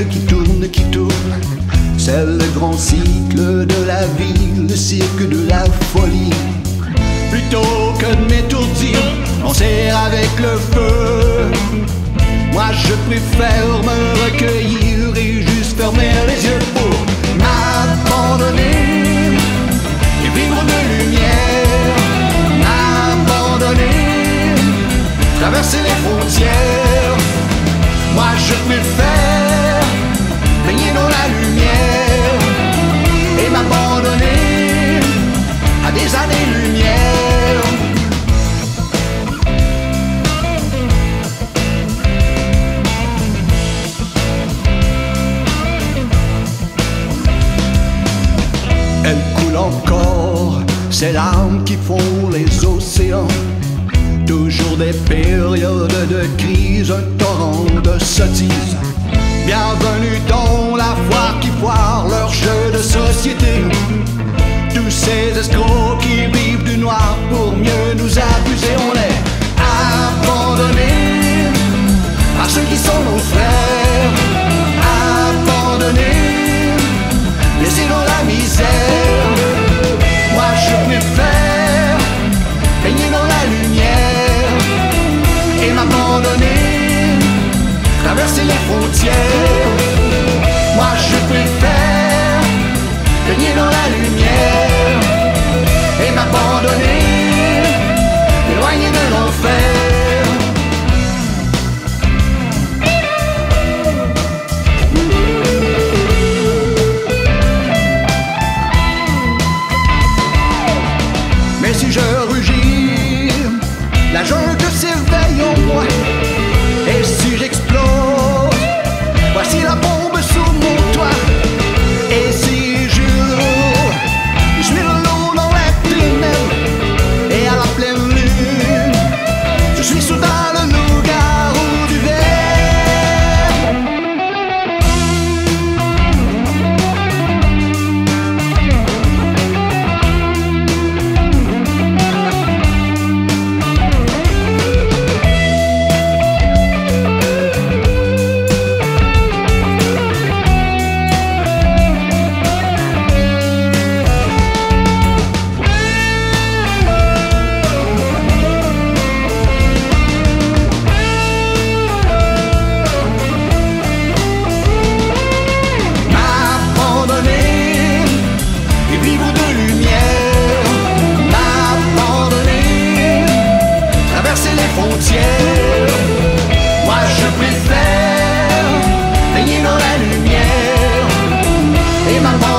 qui tourne. C'est le grand cycle de la vie, le cirque de la folie. Plutôt que de m'étourdir, on sert avec le feu. Moi je préfère me recueillir et juste fermer les yeux pour m'abandonner et vivre de lumière. M'abandonner, traverser les frontières. Moi je préfère baigner dans la lumière et m'abandonner à des années-lumière. Elle coule encore, ces larmes qui font les océans. Toujours des périodes de crise, un torrent de sottises. Bienvenue dans la foire qui foire leur jeu de société. Tous ces escrocs qui vivent du noir pour mieux nous abuser, on les abandonnés par ceux qui sont nos frères. Abandonnés, laissés dans la misère. Moi je préfère baigner dans la lumière et m'abandonner, traverser les frontières. Moi je préfère baigner dans la lumière et m'abandonner, éloigné de l'enfer. Mais si je rugis, la jungle s'éveille en moi. Et si j'explose, voici la bombe sous mon toit. Et si je suis le loup dans les ténèbres, et à la pleine lune, je suis soudain le loup-garou du Moi je préfère baigner dans la lumière et m'abandonner.